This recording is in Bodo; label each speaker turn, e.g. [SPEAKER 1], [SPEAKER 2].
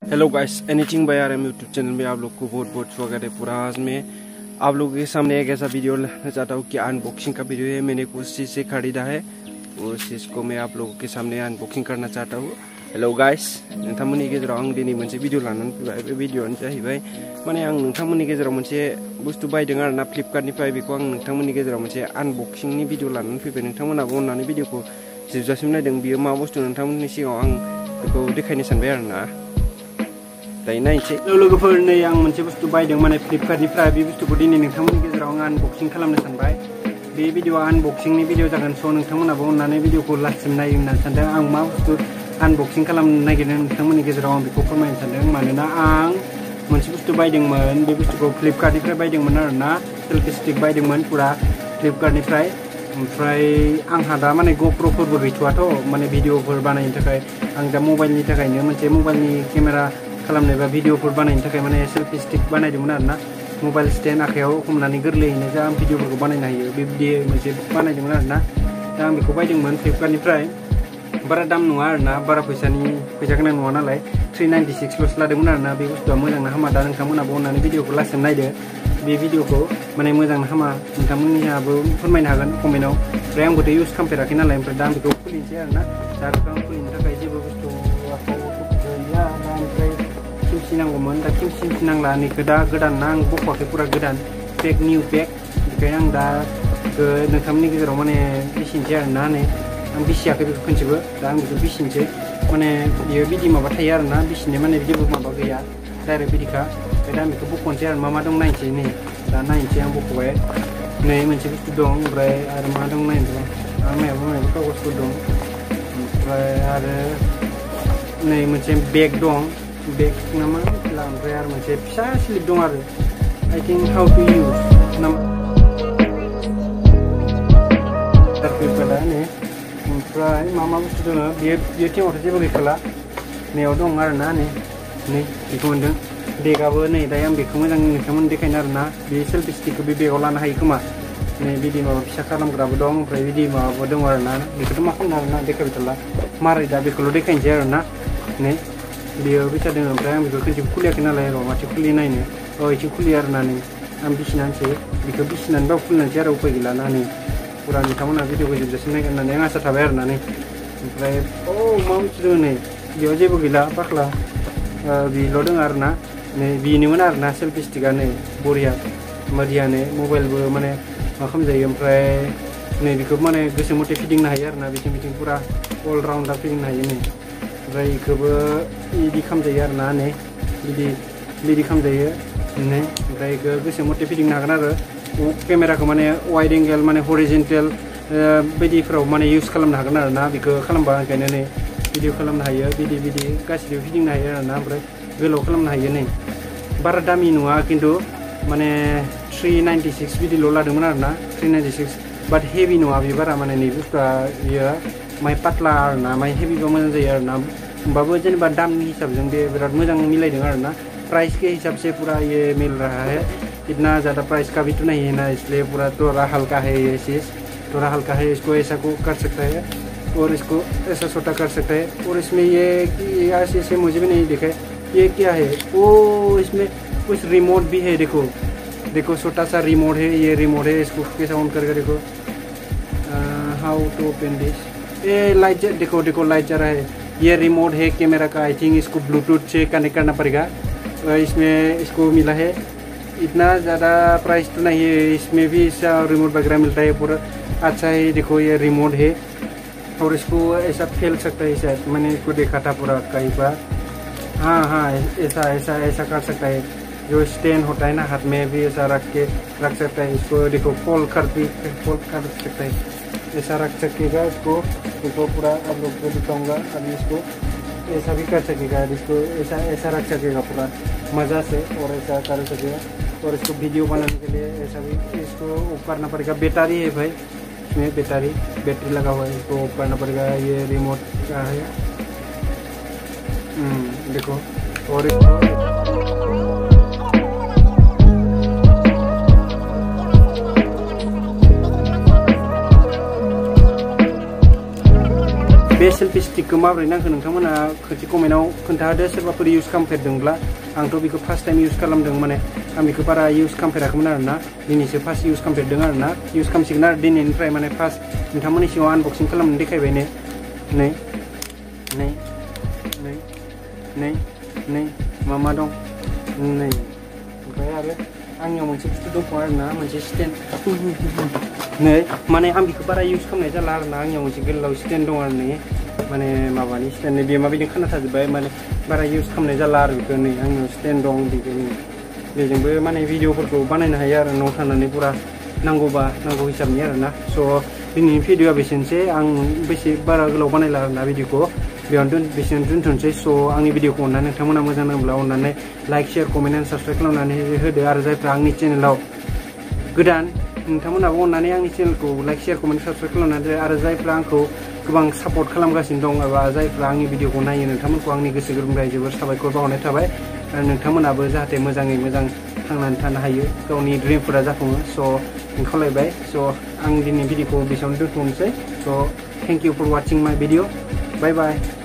[SPEAKER 1] Hello guys, anything by RM YouTube channel में आप लोग को बहुत बहुत स्वागत है। पूरा आज में आप लोगों के सामने एक ऐसा वीडियो लाना चाहता हूँ कि अनबॉक्सिंग का वीडियो है। मैंने कुछ चीज़ से खरीदा है, उस चीज़ को मैं आप लोगों के सामने अनबॉक्सिंग करना चाहता हूँ। हेलो गाइस, नोंथांमोननि गेजेराव आं दिनै मोनसे भिडियो लानानै फैबाय। बे भिडियोआनो जाहैबाय माने आं नोंथांमोननि गेजेराव मोनसे बुस्थु बायदों आरोना फ्लिपकार्टनिफ्राय। बेखौ आं नोंथांमोननि गेजेराव मोनसे अनबॉक्सिंनि भिडियो लानानै फैबाय। नोंथांमोनाबो अननानै भिडियोखौ जोबजासिम नायदों। बियो मा बुस्थु नोंथांमोननि सिगाङाव आं बेखौ देखायनो सानबाय आरोना। दायो नायनोसै। लोगोफोर, नै आं मोनसे बुस्थु बायदों माने फ्लिपकार्टनिफ्राय। बे बुस्थुखौ दिनै नोंथांमोननि गेजेराव आं अनबॉक्सिं खालामनो सानबाय। बे भिडियोआ अनबॉक्सिंनि भिडियो जागोन, स' नोंथांमोनाबो अननानै भिडियोखौ लास्टसिम नायो होननानै सानदों। आं मा बुस्थु अनबॉक्सिं खालामनो नागिरदों नोंथांमोननि गेजेराव आं बेखौ फोरमायनो सानदों। मानोना आं मोनसे बुस्थु बायदोंमोन, बे बुस्थुखौ फ्लिपकार्टनिफ्राय बायदोंमोन आरोना। सेल्फि स्टिक बायदोंमोन पुरा फ्लिपकार्टनिफ्राय। ओमफ्राय आंहा दा माने ग'प्र'फोरबो गैथ'वाथ' माने भिडियोफोर बानायनो थाखाय। आं दा मबाइलनि थाखायनो मोनसे मबाइलनि केमेरा खालामनाय बा भिडियोफोर बानायनो थाखाय माने सेल्फि स्टिक बानायदोंमोन आरोना। मबाइल स्टेन्ड आखायाव हमनानै गोरलैयैनो जा आं भिडियोफोरखौ बानायनो हायो, बेबायदि मोनसे बानायदोंमोन आरोना। दा आं बेखौ बायदोंमोन फ्लिपकार्टनिफ्राय। बारा दाम नङा आरोना, बारा फैसा गोनां नङा नालाय। 396ल'सो लादोंमोन आरोना। बे बुस्थुआ मोजां ना हामा दा नोंथांमोनाबो अननानै भिडियोखौ लास्टसिम नायदो। बे भिडियोखौ माने मोजां ना हामा नोंथांमोननियाबो फोरमायनो हागोन कमेन्टआव। ओमफ्राय आंबोथ' इउज खालामफेराखै नालाय। ओमफ्राय दा आं बेखौ खुलिनोसै आरोना। दा बेखौ आं खुलिनो थाखाय जेबो बुस्थु गैया दा। ओमफ्राय खेमसि नांगौमोन, दा खेमसि नांला। नैखौ दा गोदान ना, आं बख'वाखै, पुरा गोदान पेक, निउ पेक। बेखायनो आं दा नोंथांमोननि गेजेराव माने बिसिनोसै आरोना। नै आं बिसियाखै बेखौ खनसेबो, दा आं बेखौ बिसिनोसै। माने बियो बिदि माबा थायो आरोना, बिसिनो माने जेबो माबा गैया, डाइरेक्ट बिदिखा। ओमफ्राय दा आं बेखौ बख'नोसै आरो मा दं नायनोसै। नै दा नायनोसै, आं बख'बाय। नै मोनसे बुस्थु दं, ओमफ्राय आरो मा दं नायनोसै। आरो मायाबा कागजफोर दं। ओमफ्राय आरो नै मोनसे बेग दं, बेग नामा मिथिला। ओमफ्राय आरो मोनसे फिसा स्लिप दं आरो I think how to use नामा दा नै। ओमफ्राय मा बुस्थु दङ, बेयो टेमावथ' जेबो गैखाला, नैयाव दं आरोना। नै बेखौ मोन्दों। बेगाबो नै दायो आं बेखौ मोजां नोंथांमोन देखायनो आरोना। बे सेल्फि स्टिकखौ बे बेगाव लानो हायो खोमा। नै बिदि माबा फिसा खालामग्राबो दं, ओमफ्राय बिदि माबाबो दं आरोना। बेखौथ' मा खालामनो आरोना, देखायबाय थाला मारै दा बेखौल' देखायनोसै आरोना। नै बेयो फैसा दङ। ओमफ्राय आं बेखौ खनसे खुलियाखै नालाय, र' माथो खुलि नायनो। इथिं खुलियो आरोना। नै आं बिसिनानैसै, बेखौ बिसिनानै बाव खुलिनानैसै आरो उपाय गैला ना। नै पुरा नोंथांमोना भिडियोखौ जोबजासिम नायगोन होननानै आं आसा थाबाय आरोना। नै ओमफ्राय मा बुस्थु दङ, नै बेयाव जेबो गैला बाख्ला, बेल' दङ आरोना। नै बेनोमोन आरोना सेल्फि स्टिकआ। नै बरियानो मबाइलबो माने मा खालामजायो। ओमफ्राय नै बेखौ माने गोसो मथे फिदिंनो हायो आरोना। बिथिं पुरा अलराउन्डार फिदिंनो हायो। नै ओमफ्राय बेखौबो बिदि खालामजायो आरोना। नै बिदि खालामजायो। नै ओमफ्राय बेखौ गोसो मथे फिदिंनो हागोन आरो। केमेराखौ माने वाइड एंगेल माने हरिजेन्टेल बायदिफ्राव माने इउज खालामनो हागोन आरोना। बेखौ खालामबा ओंखायनो नै भिडियो खालामनो हायो, बिदि गासिबो फिदिंनो हायो आरोना। ओमफ्राय गोलाव खालामनो हायो। नै बारा दामि नङा खिन्थु माने 396 बिदिल' लादोंमोन आरोना। 396 बाट हेभि नङा बे बारा। माने नै बुस्थुआ बियो माय पातला आरोना, माय हेभिबा मोजां जायो आरोना। होमबाबो जेनेबा दामनि हिसाबजों बे बिराद मोजां मिलायदों आरोना। प्राइस के हिसाब से पूरा ये मिल रहा है। इतना ज़्यादा प्राइस का भी तो नहीं है ना, इसलिए पूरा थोड़ा हल्का है ये चीज़, थोड़ा हल्का है। इसको ऐसा को कर सकता है और इसको ऐसा छोटा कर सकता है। और इसमें ये ऐसे मुझे भी नहीं दिखा है ये क्या है। इसमें कुछ रिमोट भी है। देखो छोटा सा रिमोट है, ये रिमोट है। इसको कैसा ऑन करके देखो, हाउ टू ओपन दिस। ये लाइट, देखो लाइट जा रहा है। ये रिमोट है कैमरा का। आई थिंक इसको ब्लूटूथ से कनेक्ट करना पड़ेगा। इसमें इसको मिला है। इतना ज़्यादा प्राइस तो नहीं है। इसमें भी इसका रिमोट वगैरह मिलता है, पूरा अच्छा है। देखो ये रिमोट है और इसको ऐसा फैल सकता है शायद, मैंने इसको देखा था पूरा कहीं पर। हाँ ऐसा कर सकता है। जो स्टैंड होता है ना हाथ में, भी ऐसा रख सकता है। इसको देखो फोल्ड कर सकता है, ऐसा रख सकेगा। इसको देखो पूरा आप लोग को दिखाऊंगा अभी। इसको ऐसा भी कर सकेगा, इसको ऐसा रख सकेगा पूरा मज़ा से, और ऐसा कर सकेगा। और इसको वीडियो बनाने के लिए ऐसा भी इसको ऑफ करना पड़ेगा। बैटरी है भाई, इसमें बैटरी लगा हुआ है, इसको ऑफ करना पड़ेगा। ये रिमोट का है, देखो। और सेल्फि स्टिकखौ माबोरै नांखो नोंथांमोना खोनसे कमेन्टआव खोन्थादो सोरबाफोर इउज खालामफेरदोंब्ला आंथ' बेखौ फार्स्ट टाइम इउज खालामदों माने आं बेखौ बारा इउज खालामफेराखैमोन आरोना दिनैसो फार्स्ट इउज खालामफेरदों आरोना इउज खालामसिगोन आरो दिनैनिफ्राय माने फार्स्ट नोंथांमोननि सिगाङाव आनबक्सिं खालामनानै देखायबाय नै नै नै नै नै नै मा दं नै ओमफ्राय आरो आंनियाव मोनसे बुस्थु दंख' आरोना मोनसे स्टेन्ड नै माने आं बेखौ बारा इउज खालामनाय जाला आरोना आंनियाव मोनसे गोलाव स्टेन्ड दं आरो नै माने माबानि स्टेन्ड बे माबायदि खाना थाजोब्बाय माने बारा इउज खालामनाय जाला आरो बेखौ नै आंनियाव स्टेन्ड दं बेजोंबो माने भिडिअफोरखौ बानायनो हायो आरो न'आव थानानै पुरा नांगौ हिसाबनि आरोना स' दिनैनि भिडिअआ बेसेनोसै आं बेसे बारा गोलाव बानायला आरोना भिडिअखौ बेयावनो बेसेबां दोनथ'नोसै स' आंनि भिडिअखौ अननानै नोंथांमोना मोजां नांब्ला अननानै like share comment and subscribe खालामनानै होदो आरो जायफ्रा आंनि चेनेलाव गोदान नोंथांमोनाबो अननानै आंनि चेनेलखौ लाइक शेयार कमेन्ट साबस्क्राइब खालामनानै आरो जायफ्रा आंखौ गोबां सापर्ट खालामगासिनो दं एबा जायफ्रा आंनि भिडिअखौ नायो नोंथांमोनखौ आंनि गोसो गोरबोनिफ्राय जोबोर साबायखर बावहरनाय थाबाय आरो नोंथांमोनाबो जाहाथे मोजाङै मोजां थांनानै थानो हायो गावनि ड्रिमफोरा जाफुङो स' खावलायबाय स' आं दिनै भिडिअखौ बेसेबांनो दोनथ'नोसै स' थेंक इउ फर वाचिं माय भिडिअ बाय बाय